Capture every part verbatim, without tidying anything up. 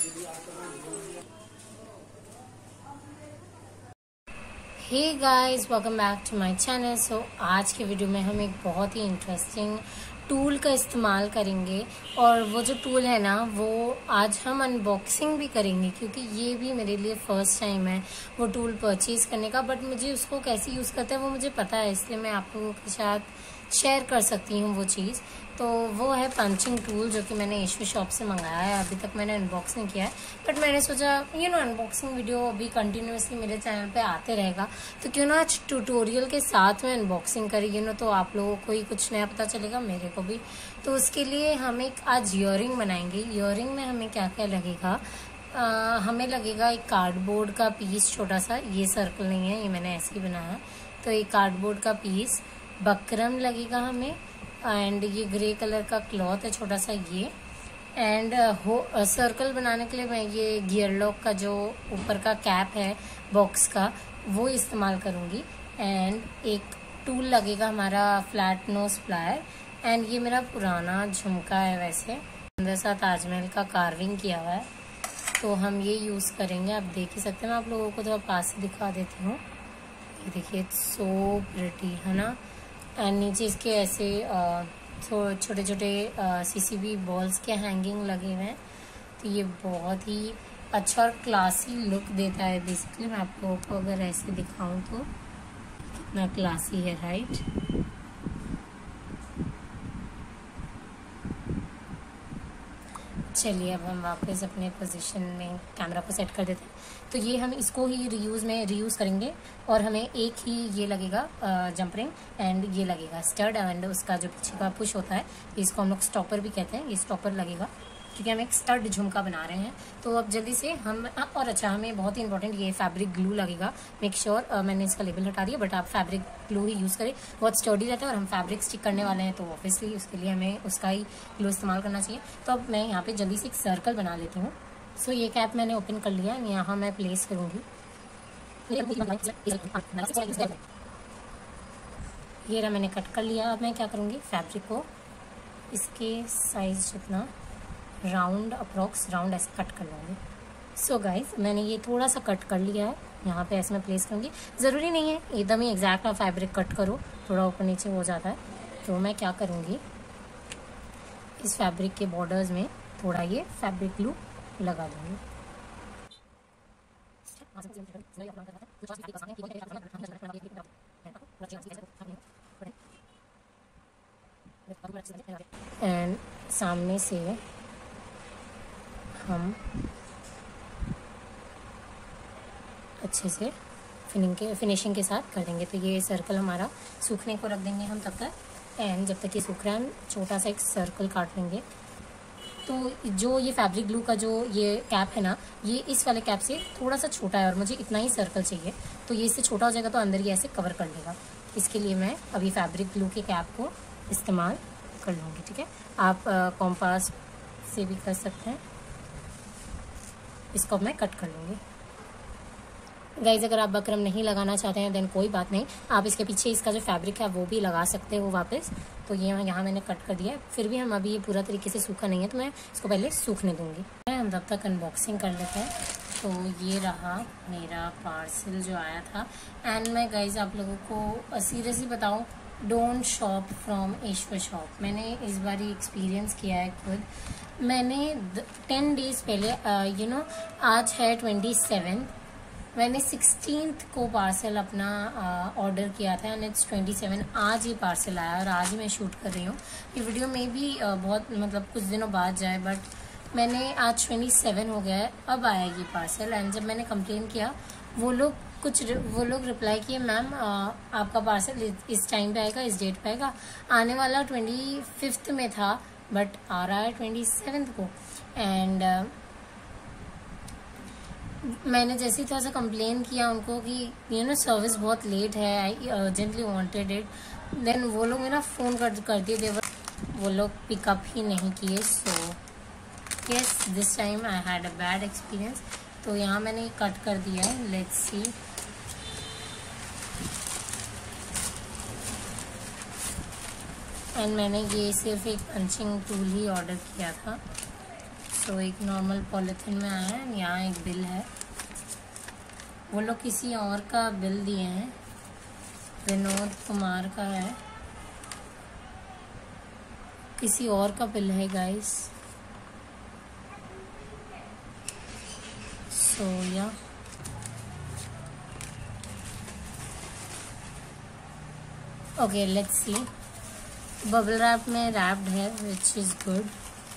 Hey guys, welcome back to my channel. So आज के video में हम एक बहुत ही इंटरेस्टिंग टूल का इस्तेमाल करेंगे और वो जो टूल है ना वो आज हम अनबॉक्सिंग भी करेंगे, क्योंकि ये भी मेरे लिए फर्स्ट टाइम है वो टूल परचेज करने का। बट मुझे उसको कैसे यूज़ करते हैं वो मुझे पता है, इसलिए मैं आप लोगों के साथ शेयर कर सकती हूँ वो चीज़। तो वो है पंचिंग टूल, जो कि मैंने ईश्वर शॉप से मंगाया है। अभी तक मैंने अनबॉक्स नहीं किया है, बट मैंने सोचा यू नो अनबॉक्सिंग वीडियो अभी कंटिन्यूसली मेरे चैनल पे आते रहेगा, तो क्यों ना आज ट्यूटोरियल के साथ में अनबॉक्सिंग करें, यू नो तो आप लोगों को ही कुछ नया पता चलेगा, मेरे को भी। तो उसके लिए हम एक आज ईयरिंग बनाएंगे। ईयरिंग में हमें क्या क्या लगेगा, आ, हमें लगेगा एक कार्डबोर्ड का पीस, छोटा सा, ये सर्कल नहीं है, ये मैंने ऐसे ही बनाया। तो एक कार्डबोर्ड का पीस, बकरम लगेगा हमें, एंड ये ग्रे कलर का क्लॉथ है छोटा सा ये। एंड हो सर्कल बनाने के लिए मैं ये गियर लॉक का जो ऊपर का कैप है बॉक्स का वो इस्तेमाल करूँगी। एंड एक टूल लगेगा हमारा फ्लैट नोज प्लायर। एंड ये मेरा पुराना झुमका है, वैसे अंदर सा ताजमहल का कार्विंग किया हुआ है, तो हम ये यूज़ करेंगे। आप देख ही सकते हैं, मैं आप लोगों को थोड़ा पास से दिखा देती हूँ। ये देखिए, सो प्रिटी है ना। एंड नीचे इसके ऐसे छोटे छोटे सीसीबी बॉल्स के हैंगिंग लगे हुए हैं, तो ये बहुत ही अच्छा और क्लासी लुक देता है। बेसिकली मैं आप लोगों को अगर ऐसे दिखाऊं तो कितना क्लासी है, राइट। चलिए अब हम वापस अपने पोजीशन में कैमरा को सेट कर देते हैं। तो ये हम इसको ही रीयूज़ में रीयूज़ करेंगे, और हमें एक ही ये लगेगा जंप रिंग, एंड ये लगेगा स्टड, एंड उसका जो पीछे का पुश होता है इसको हम लोग स्टॉपर भी कहते हैं। ये स्टॉपर लगेगा क्योंकि हम एक स्टड झुमका बना रहे हैं। तो अब जल्दी से हम, और अच्छा हमें बहुत ही इंपॉर्टेंट ये फैब्रिक ग्लू लगेगा। मेक श्योर sure, मैंने इसका लेबल हटा दिया, बट आप फैब्रिक ग्लू ही यूज़ करें, बहुत स्टर्डी रहता है। और हम फैब्रिक स्टिक करने वाले हैं, तो ऑब्वियसली उसके लिए हमें उसका ही ग्लू इस्तेमाल करना चाहिए। तो अब मैं यहाँ पे जल्दी से एक सर्कल बना लेती हूँ। सो ये कैप मैंने ओपन कर लिया, यहाँ मैं प्लेस करूँगी। ये रहा, मैंने कट कर लिया। अब मैं क्या करूँगी, फैब्रिक को इसके साइज जितना राउंड अप्रॉक्स राउंड ऐसे कट कर लूँगी। सो गाइस, मैंने ये थोड़ा सा कट कर लिया है, यहाँ पे ऐसे मैं प्लेस करूँगी। ज़रूरी नहीं है एकदम ही एग्जैक्ट आप फैब्रिक कट करो, थोड़ा ऊपर नीचे हो जाता है। तो मैं क्या करूँगी, इस फैब्रिक के बॉर्डर्स में थोड़ा ये फैब्रिक ग्लू लगा दूँगी। एंड सामने से हम अच्छे से फिनिंग के फिनिशिंग के साथ कर देंगे। तो ये सर्कल हमारा सूखने को रख देंगे हम तब तक, एंड जब तक ये सूख रहा है हम छोटा सा एक सर्कल काट लेंगे। तो जो ये फैब्रिक ग्लू का जो ये कैप है ना, ये इस वाले कैप से थोड़ा सा छोटा है, और मुझे इतना ही सर्कल चाहिए। तो ये इससे छोटा हो जाएगा तो अंदर ये ऐसे कवर कर लेगा। इसके लिए मैं अभी फैब्रिक ग्लू के कैप को इस्तेमाल कर लूँगी, ठीक है। आप कॉम्पास से भी कर सकते हैं। इसको मैं कट कर लूँगी। गाइज, अगर आप बकरम नहीं लगाना चाहते हैं देन कोई बात नहीं, आप इसके पीछे इसका जो फैब्रिक है वो भी लगा सकते हो वापस। तो ये यहाँ मैंने कट कर दिया है। फिर भी हम अभी ये पूरा तरीके से सूखा नहीं है, तो मैं इसको पहले सूखने दूँगी। हम तब तक अनबॉक्सिंग कर लेते हैं। तो ये रहा मेरा पार्सल जो आया था। एंड मैं गाइज आप लोगों को सीरियसली बताऊँ, don't shop from Ishwar shop. मैंने इस बार ही एक्सपीरियंस किया है खुद। मैंने टेन डेज पहले, यू नो आज है ट्वेंटी सेवन, मैंने सिक्सटीन्थ को पार्सल अपना ऑर्डर किया था, एंड इट्स ट्वेंटी सेवन। आज ये पार्सल आया और आज ही मैं शूट कर रही हूँ। ये वीडियो में भी uh, बहुत मतलब कुछ दिनों बाद जाए, बट मैंने आज ट्वेंटी सेवन हो गया है, अब आया ये पार्सल। एंड जब मैंने कंप्लेन किया, वो लोग कुछ वो लोग रिप्लाई किए, मैम आपका पार्सल इस टाइम पे आएगा, इस डेट पे आएगा। आने वाला ट्वेंटी फिफ्थ में था, बट आ रहा है ट्वेंटी सेवन्थ को। एंड uh, मैंने जैसे ही थोड़ा सा कंप्लेन किया उनको कि यू नो सर्विस बहुत लेट है, I urgently wanted it, then वो लोग मेरा फ़ोन कर कर दिए, दे वो लोग पिकअप ही नहीं किए। So yes, this time I had a bad experience. तो यहाँ मैंने कट कर दिया है, लेट्स सी। एंड मैंने ये सिर्फ एक पंचिंग टूल ही ऑर्डर किया था। सो एक नॉर्मल पॉलिथीन में आया है। यहाँ एक बिल है, वो लोग किसी और का बिल दिए हैं, विनोद कुमार का है, किसी और का बिल है guys. So yeah okay, let's see. Bubble wrap में रैप्ड है, विच इज गुड।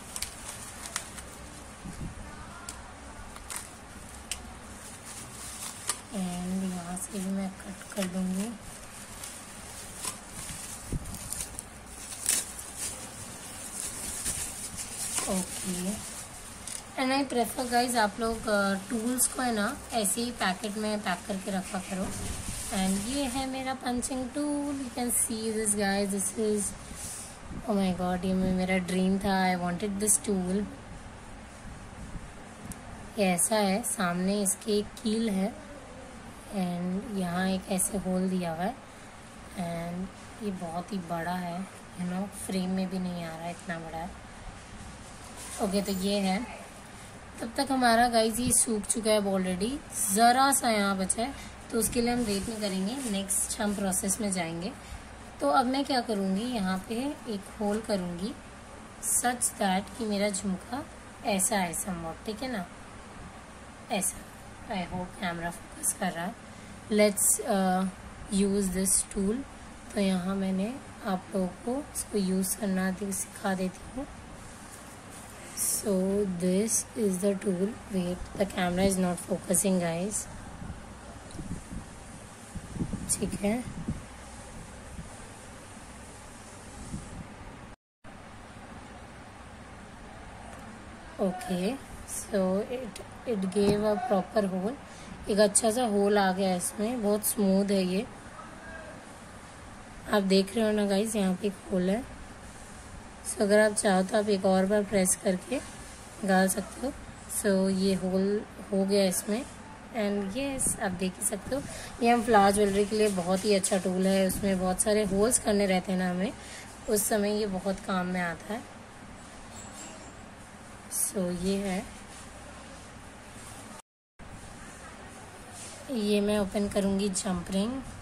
एंड यहाँ से भी मैं कट कर दूंगी। Okay, and I prefer guys आप लोग टूल्स को है ना ऐसे ही पैकेट में पैक करके रखा करो। एंड ये है मेरा punching tool, you can see this guys, this is oh my god, ये मेरा ड्रीम था, आई वांटेड दिस टूल। ये ऐसा है, सामने इसके एक कील है एंड यहाँ एक ऐसे होल दिया हुआ है एंड ये बहुत ही बड़ा है, यू नो फ्रेम में भी नहीं आ रहा है, इतना बड़ा है। ओके, तो ये है। तब तक हमारा गाइस ये सूख चुका है ऑलरेडी, ज़रा सा यहाँ बचा है, तो उसके लिए हम वेट नहीं करेंगे, नेक्स्ट हम प्रोसेस में जाएंगे। तो अब मैं क्या करूँगी, यहाँ पे एक होल करूँगी सच दैट कि मेरा झुमका ऐसा है समवॉट, ठीक है ना, ऐसा। आई होप कैमरा फोकस कर रहा है। Let's use this tool. तो यहाँ मैंने आप लोगों को इसको यूज़ करना सिखा देती हूँ। So this is the tool. Wait, the camera is not focusing guys. ठीक है, okay, so it it gave a proper hole. एक अच्छा सा होल आ गया इसमें, बहुत स्मूथ है ये, आप देख रहे हो ना गाइस, यहाँ पे एक होल है। सो so, अगर आप चाहो तो आप एक और बार प्रेस करके निकाल सकते हो। सो so, ये होल हो गया इसमें एंड यस, आप देख ही सकते हो। ये हम फ्लावर ज्वेलरी के लिए बहुत ही अच्छा टूल है, उसमें बहुत सारे होल्स करने रहते हैं ना हमें, उस समय ये बहुत काम में आता है। सो so, ये है, ये मैं ओपन करूँगी जंप रिंग।